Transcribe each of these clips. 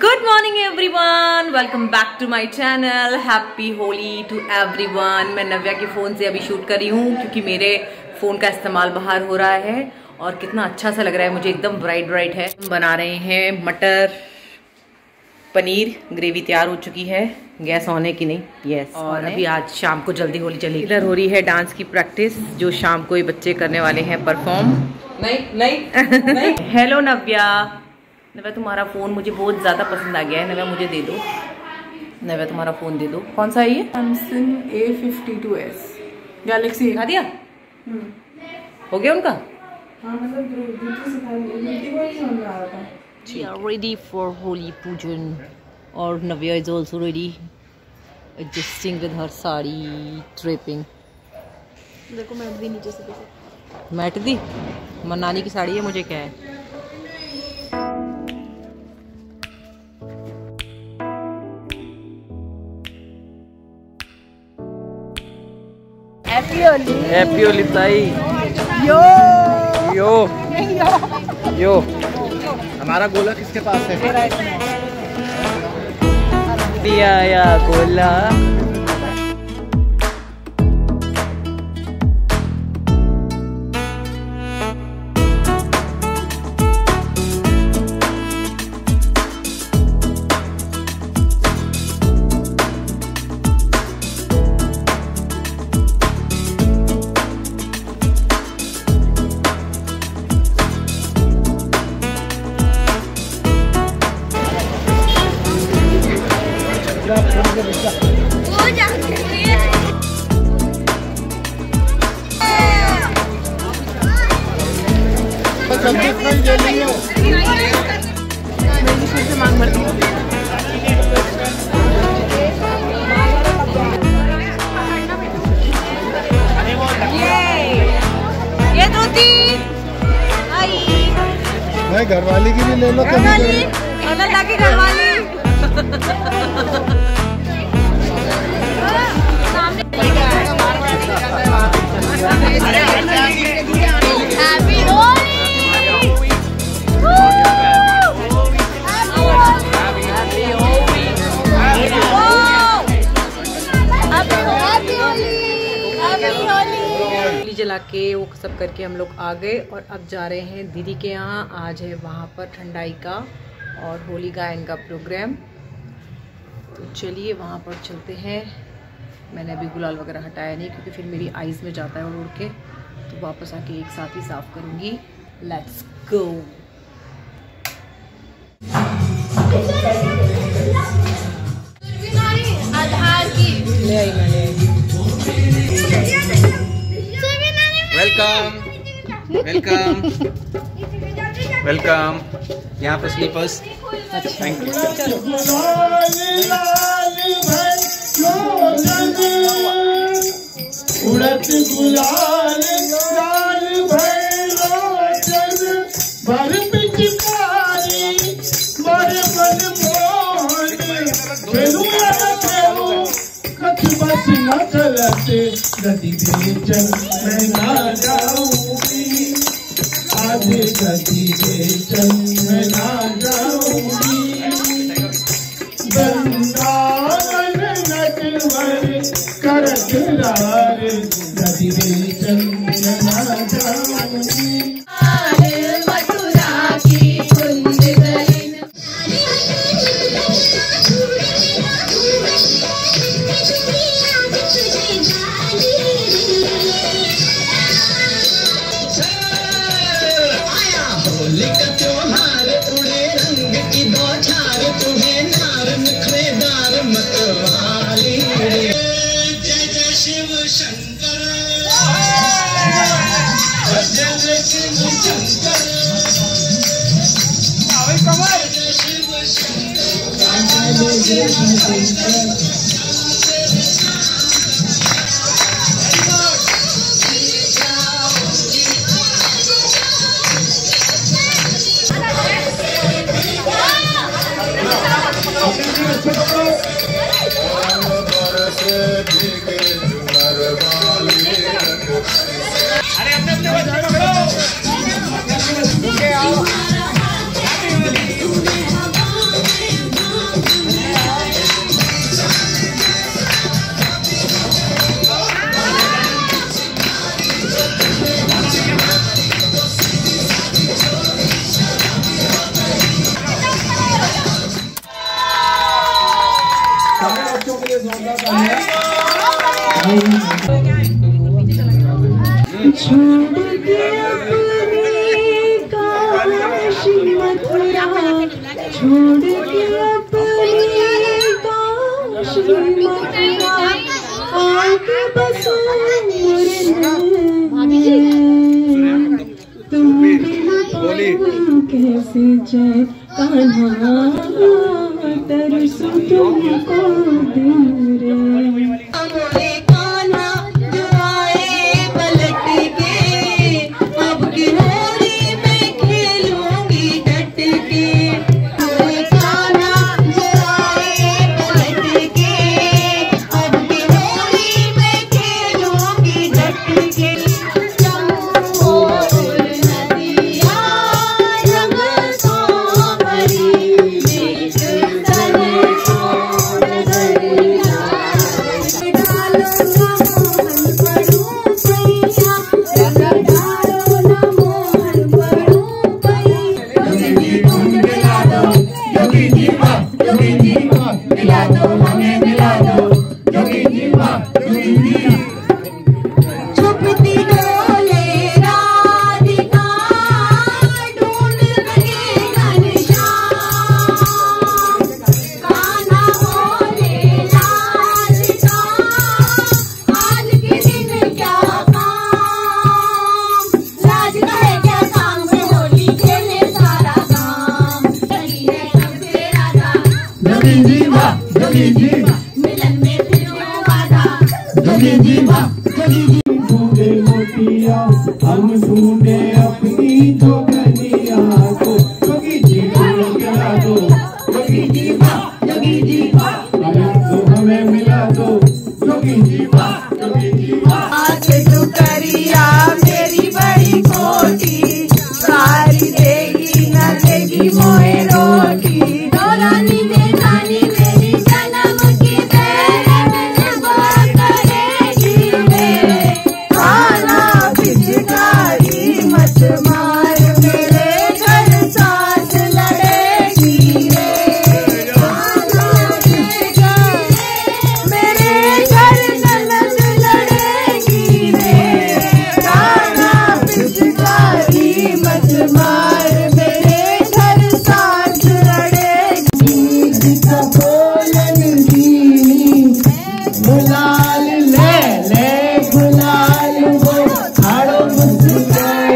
Good morning everyone, welcome back to my channel. Happy Holi to everyone. मैं नव्या के phone से अभी शूट कर रही हूँ क्योंकि मेरे फ़ोन का इस्तेमाल बाहर हो रहा है और कितना अच्छा सा लग रहा है मुझे, एकदम ब्राइट ब्राइट है। हम बना रहे हैं मटर पनीर, ग्रेवी तैयार हो चुकी है। गैस ऑन है कि नहीं? यस। और अभी आज शाम को जल्दी होली चलेगी। इधर हो रही है डांस की प्रैक्टिस जो शाम को ये बच्चे करने वाले हैं परफॉर्म। नहीं। हेलो नव्या। नव्या तुम्हारा फ़ोन मुझे बहुत ज़्यादा पसंद आ गया है। नव्या मुझे दे दो। नव्या तुम्हारा फ़ोन दे दो। कौन सा है ये? Samsung A52s Galaxy. दिखा दिया? हो गया उनका? हाँ, मतलब We are ready for holy pujan और Navya is also ready, adjusting with her sari draping. देखो मैट भी नीचे से कैसे मैट दी मनानी की साड़ी है, मुझे क्या है। हैप्पी होली ताई। यो यो यो। हमारा गोला किसके पास है? दिया या गोला। ये दो तीन घरवाली की भी ले लो कभी। लाके घरवाली जला के वो सब करके हम लोग आ गए और अब जा रहे हैं दीदी के यहाँ। आज है वहाँ पर ठंडाई का और होली गायन का प्रोग्राम, तो चलिए वहाँ पर चलते हैं। मैंने अभी गुलाल वगैरह हटाया नहीं क्योंकि फिर मेरी आईज़ में जाता है उड़ के, तो वापस आके एक साथ ही साफ करूँगी। Let's go. ले आई मैं, ले आई। Welcome welcome welcome. यहाँ पे स्लीपर्स। Thank you. उड़त गुलाल लाल भैरोचन भर पिचकारी बर मन मोहन कछ बस न चलते गति बेचन मैं ना जाऊंगी। आधे गति बेचन मैं ना जाऊंगी। वृंदावन नटवर करत रार गति बेचन मैं ना जाऊंगी। अरे अपने बच्चे पकड़ो। कैसे जय कान्हा तरसू तुमको दिल रे कान्हा जो आए पलट के अब की होली में खेलूंगी डट के कान्हा जो आए पलट के अब की होली में खेलूंगी डट के मिलन में फिर वादा ढूंढे मोतिया हम ढूंढे अपनी तो कन्या को जोगी जी मिला दो जोगी जी तो हमें मिला दो जोगी जी आज तू करिया मेरी बड़ी कोठी सारी देगी न देगी मोए रोटी रानी दे रानी मेरी जन्म की मत मार मेरे घर साथ लड़ेगी रे मेरे घर ननद लड़ेगी रे राना पिचकारी मत मार मेरे घर साथ लड़ेगी बोलन दी गुलाल ले गुलाल वो ठाड़ो मुस्काए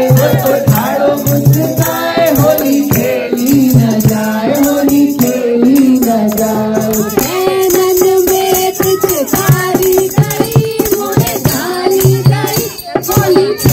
होली खेली न जाए होली खेली न जाए नन में पिचकारी गई मोरे डाली गई होली